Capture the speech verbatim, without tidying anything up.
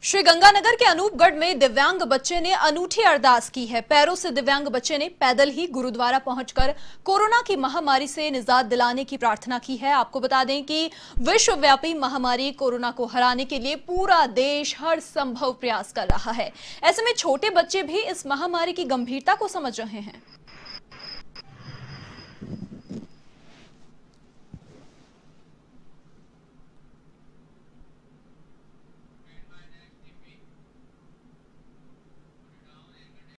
श्रीगंगानगर के अनूपगढ़ में दिव्यांग बच्चे ने अनूठी अरदास की है। पैरों से दिव्यांग बच्चे ने पैदल ही गुरुद्वारा पहुंचकर कोरोना की महामारी से निजात दिलाने की प्रार्थना की है। आपको बता दें कि विश्वव्यापी महामारी कोरोना को हराने के लिए पूरा देश हर संभव प्रयास कर रहा है। ऐसे में छोटे बच्चे भी इस महामारी की गंभीरता को समझ रहे हैं।